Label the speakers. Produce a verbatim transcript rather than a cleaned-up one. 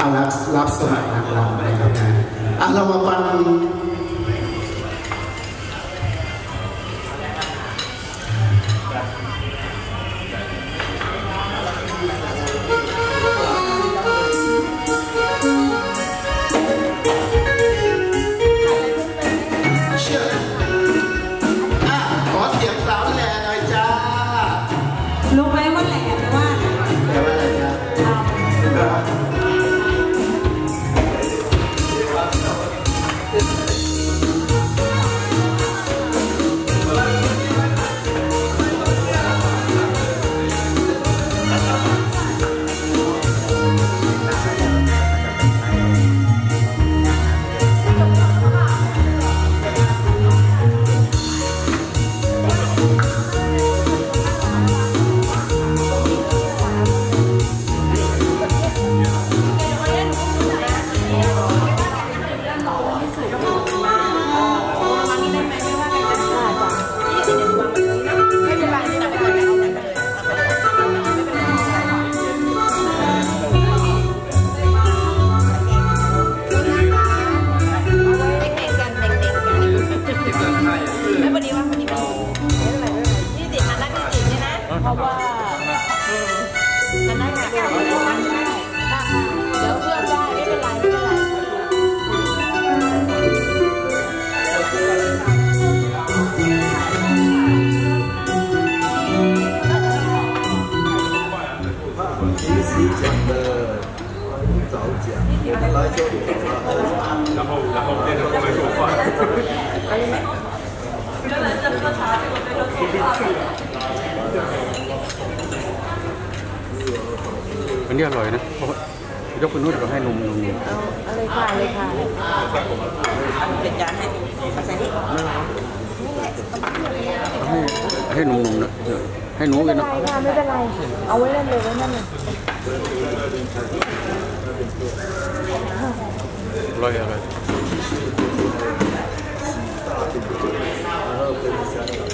Speaker 1: เอารับรับสมัครนักร้องนะครับนะอ่ะเรามาฟัง
Speaker 2: รู้ไหมว่าแหล่แปลว่าแปลว่าอะไรจ๊ะเพราะว่ามันน่าจะเป็นเรื่องได้เดี๋ยวเพื่อนได้ไม่เป็นไรไม่เป็นไร
Speaker 3: 其实讲的早讲，来就然后然后变成后面做饭。原来是喝茶，结果变成做饭了。อันนี้อร่อยนะยกคุณนุ่นก็ให้นมนมเอาอะไรค่ะอะไรค่ะเป็นจานให้ใส่ให้ให้นมนมนะให้หนูกันนะไม่เป็นไรเอาไว้เล่นเลยไว้นั่นเลยอร่อยอร่อย